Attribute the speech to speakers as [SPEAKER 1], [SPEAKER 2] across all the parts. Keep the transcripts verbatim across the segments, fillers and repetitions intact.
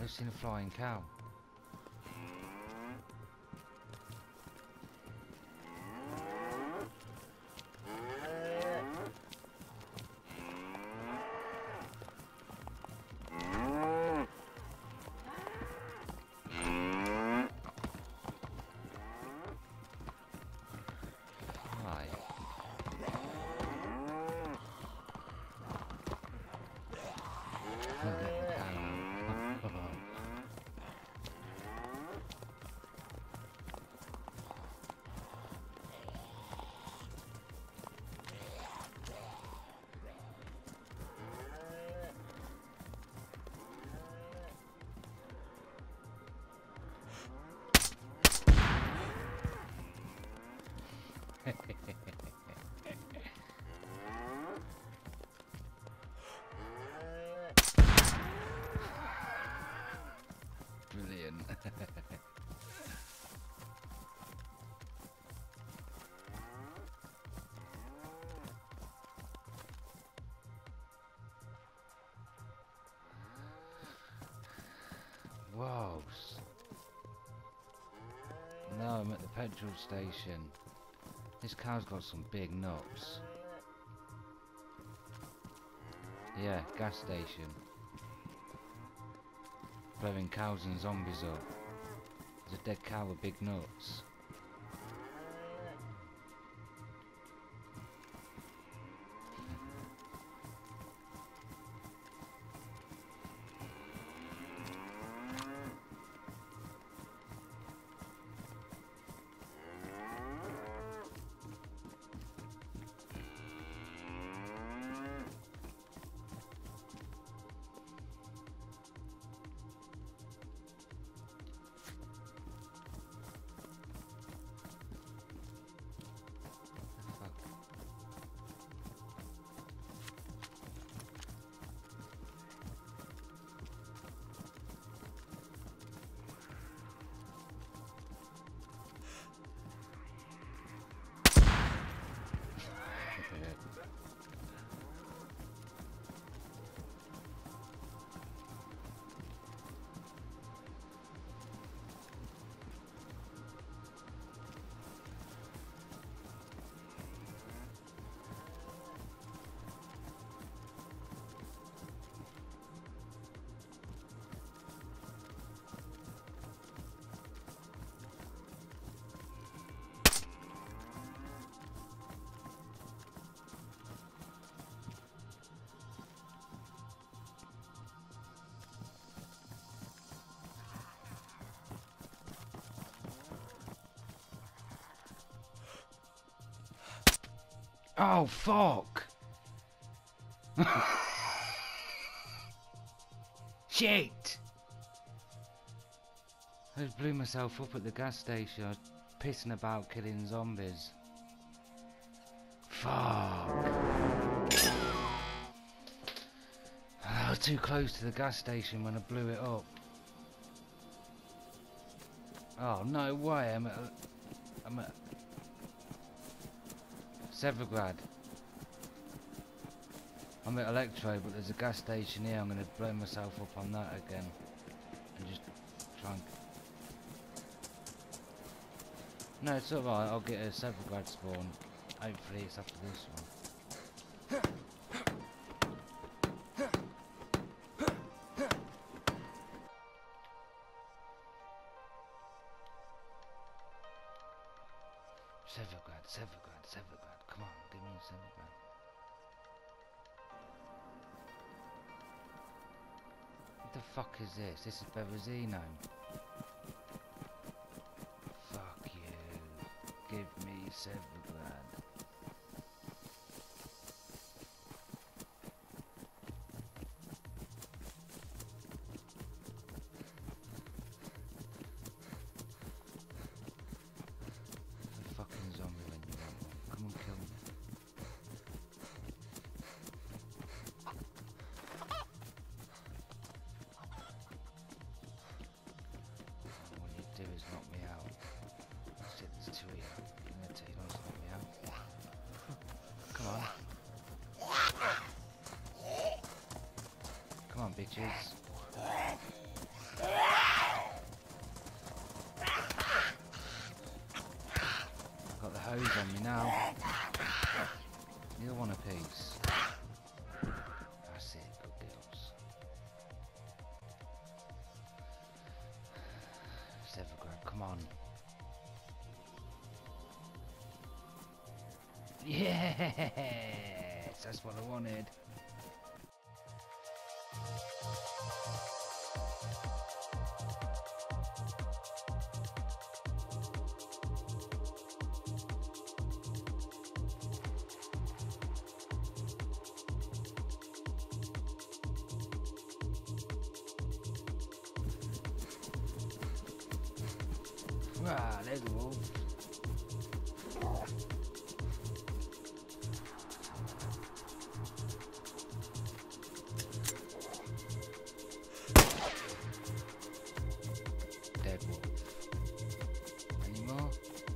[SPEAKER 1] I've seen a flying cow. Brilliant. Whoa. Now I'm at the petrol station. This cow's got some big nuts. Yeah, gas station. Blowing cows and zombies up. There's a dead cow with big nuts. Oh, fuck! Shit! I just blew myself up at the gas station. I was pissing about killing zombies. Fuck! I was too close to the gas station when I blew it up. Oh, no way, I'm at... I'm at... Severgrad. I'm at Electro, but there's a gas station here. I'm going to blow myself up on that again. And just try and... No, it's alright. I'll get a Severgrad spawn. Hopefully it's after this one. Severgrad, Severgrad, Severgrad. Come on, give me a Severgrad. What the fuck is this? This is Berezino. Fuck you. Give me Severgrad. Come on, bitches. hose on me now. You'll want a piece. That's it, good girls. Evergreen, come on. Yes, that's what I wanted. Ah, there's a wolf. Dead wolf. Any more?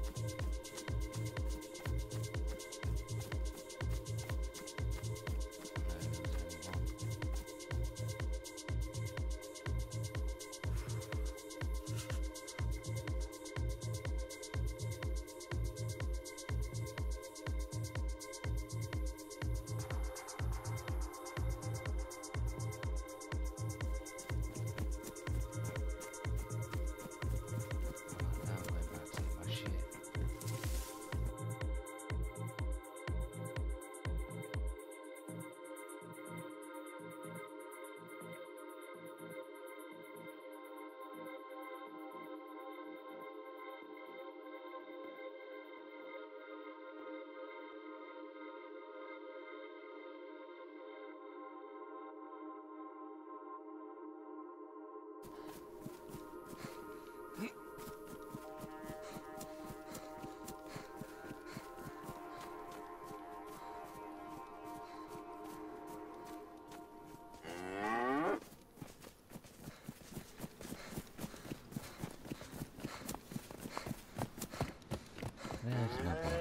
[SPEAKER 1] There's my body.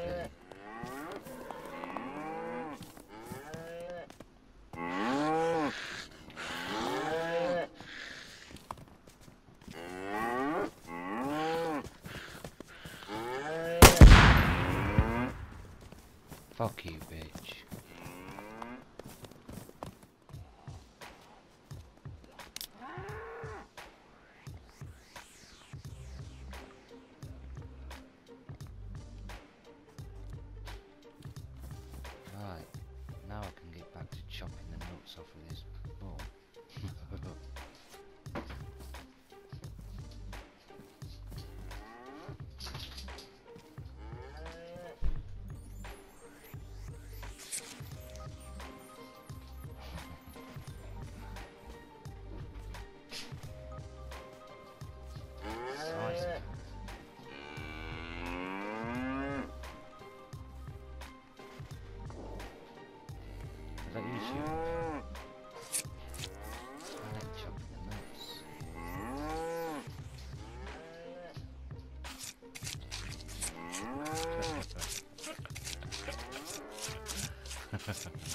[SPEAKER 1] Fuck you, bitch. Right, now I can get back to chopping the nuts off of this bull. Is that you shooting? I like chopping the nuts.